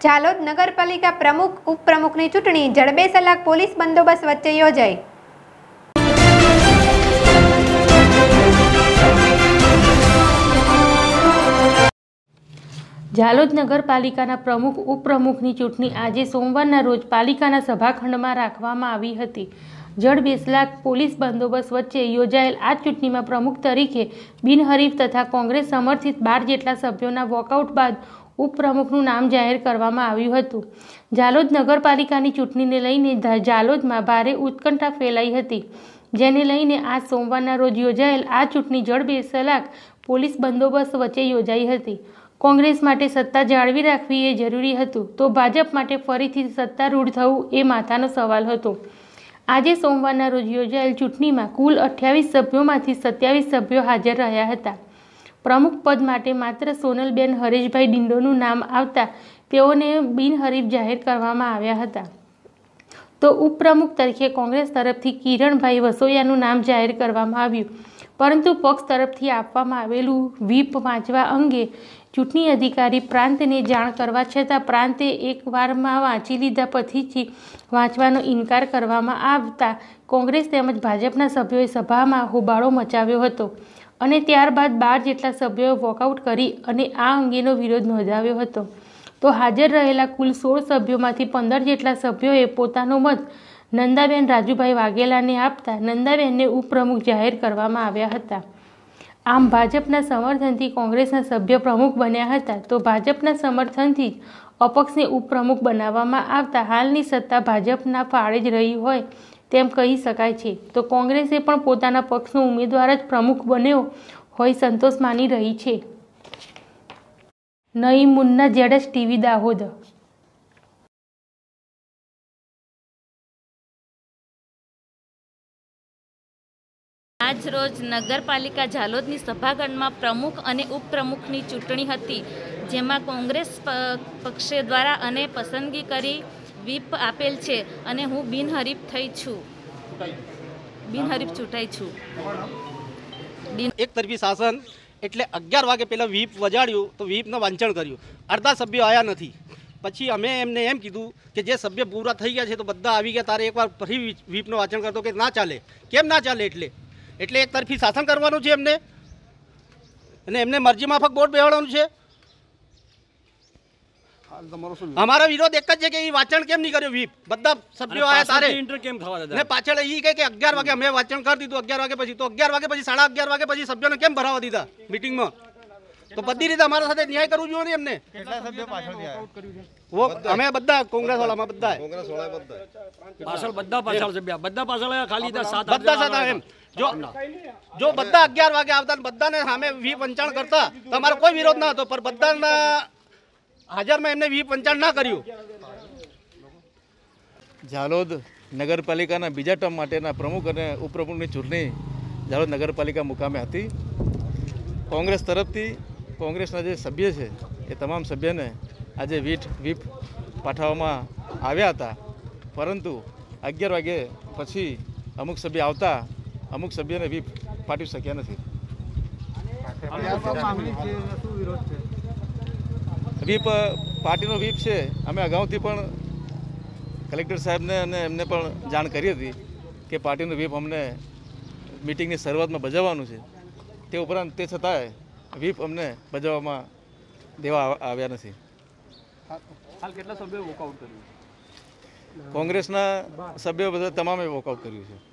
ઝાલોદ નગરપાલિકા પ્રમુખ ઉપપ્રમુખની ચૂંટણી જડબેસલાક પોલીસ બંદોબસ્ત વચ્ચે યોજાઈ। ઝાલોદ નગરપાલિકાના પ્રમુખ ઉપપ્રમુખની ચૂંટણી આજે સોમવારના રોજ પાલિકાના સભાખંડમાં રાખવામાં આવી હતી। જડબેસલાક પોલીસ બંદોબસ્ત વચ્ચે યોજાયેલ આ ચૂંટણીમાં પ્રમુખ તરીકે બિનહરીફ તથા કોંગ્રેસ સમર્થિત 12 જેટલા સભ્યોના વોકઆઉટ બાદ ઉપપ્રમુખનું નામ જાહેર કરવામાં આવ્યું હતું। ઝાલોદ નગરપાલિકાની ચૂંટણીને લઈને ઝાલોદમાં ભારે ઉત્કંઠા ફેલાઈ હતી, જેને લઈને આજ સોમવારના રોજ યોજાયેલ આ ચૂંટણી જડબેસલાક પોલીસ બંદોબસ્ત વચ્ચે યોજાઈ હતી। કોંગ્રેસ માટે સત્તા જાળવી રાખવી એ જરૂરી હતું, તો ભાજપ માટે ફરીથી સત્તારૂઢ થવું એ માથાનો સવાલ હતો। આજે સોમવારના રોજ યોજાયેલ ચૂંટણીમાં કુલ 28 સભ્યોમાંથી 27 સભ્યો હાજર રહ્યા હતા। પ્રમુખ પદ માટે માત્ર સોનલબેન હરેશભાઈ ડિંડોનું નામ આવતા તેઓને બિનહરીફ જાહેર કરવામાં આવ્યા હતા, તો ઉપપ્રમુખ તરીકે કોંગ્રેસ તરફથી કિરણભાઈ વસોયાનું નામ જાહેર કરવામાં આવ્યું, પરંતુ પક્ષ તરફથી આપવામાં આવેલું વ્હીપ વાંચવા અંગે ચૂંટણી અધિકારી પ્રાંતને જાણ કરવા છતાં પ્રાંતે એકવારમાં વાંચી લીધા પછીથી વાંચવાનો ઇનકાર કરવામાં આવતા કોંગ્રેસ તેમજ ભાજપના સભ્યોએ સભામાં હોબાળો મચાવ્યો હતો અને ત્યારબાદ 12 જેટલા સભ્યોએ વોકઆઉટ કરી અને આ અંગેનો વિરોધ નોંધાવ્યો હતો। તો હાજર રહેલા કુલ 16 સભ્યોમાંથી 15 જેટલા સભ્યોએ પોતાનો મત નંદાબેન રાજુભાઈ વાઘેલાને આપતા નંદાબેનને ઉપપ્રમુખ જાહેર કરવામાં આવ્યા હતા। આમ ભાજપના સમર્થનથી કોંગ્રેસના સભ્ય પ્રમુખ બન્યા હતા, તો ભાજપના સમર્થનથી જ અપક્ષને ઉપપ્રમુખ બનાવવામાં આવતા હાલની સત્તા ભાજપના ફાળે જ રહી હોય તેમ કહી શકાય છે। તો કોંગ્રેસે પણ પોતાના પક્ષનો ઉમેદવાર જ પ્રમુખ બન્યો હોય સંતોષ માની રહી છે। Naeem Munna, ZS TV, Dahod. આજ રોજ નગરપાલિકા ઝાલોદની સભાખંડમાં પ્રમુખ અને ઉપપ્રમુખની ચૂંટણી હતી, જેમાં કોંગ્રેસ પક્ષ દ્વારા અને પસંદગી કરી વ્હીપ આપેલ છે અને હું બિનહરીફ ચૂંટાઈ છું। એક તરફી શાસન એટલે 11 વાગે પહેલાં વ્હીપ વજાડ્યું, તો વ્હીપનું વાંચન કર્યું, અડધા સભ્યો આવ્યા નથી। પછી અમે એમને એમ કીધું કે જે સભ્ય પૂરા થઈ ગયા છે તો બધા આવી ગયા, તારે એકવાર ફરી વ્હીપનું વાંચન કરતો કે ના ચાલે। કેમ ના ચાલે? એટલે એક તરફી શાસન કરવાનું છે એમને, અને એમને મરજી માફક બોર્ડ બેહાડવાનું છે। અમારો વિરોધ એક જ છે કે એ વાંચન કેમ નહીં કર્યો વ્હીપ? બધા સભ્યો આયા તારે ને પાછળ એ કહે કે 11 વાગે અમે વાંચન કરી દીધું, 11 વાગે પછી, તો 11 વાગે પછી 11:30 વાગે પછી સભ્યોને કેમ ભરાવા દીધા મિટિંગમાં? તો બધી રીતે અમારા સાથે ન્યાય કરવું જોઈએ ને એમને। અમે બધા કોંગ્રેસ વાળામાં બધા એમ જો બધા 11 વાગે આવતા બધાને સામે વ્હીપ વંચાણ કરતા તો અમારો કોઈ વિરોધ ના હતો, પણ બધાના હાજરમાં એમને વ્હીપ વંચાણ ના કર્યું। ઝાલોદ નગરપાલિકાના બીજા ટર્મ માટેના પ્રમુખ અને ઉપપ્રમુખની ચૂંટણી ઝાલોદ નગરપાલિકા મુકામે હતી। કોંગ્રેસ તરફથી કોંગ્રેસના જે સભ્ય છે એ તમામ સભ્યને આજે વ્હીપ પાઠવવામાં આવ્યા હતા, પરંતુ 11 વાગે પછી અમુક સભ્ય આવતા અમુક સભ્યને વ્હીપ પાઠવી શક્યા નથી। વ્હીપ પાર્ટીનો વ્હીપ છે, અમે અગાઉથી પણ કલેક્ટર સાહેબને અને એમને પણ જાણ કરી હતી કે પાર્ટીનું વ્હીપ અમને મિટિંગની શરૂઆતમાં બજાવવાનું છે, તે ઉપરાંત તે છતાંય વ્હીપ અમને બજાવવામાં દેવા આવ્યા નથી। હાલ કેટલા સભ્યોએ વોકઆઉટ કર્યું? કોંગ્રેસના સભ્યો બધા તમામે વોકઆઉટ કર્યું છે।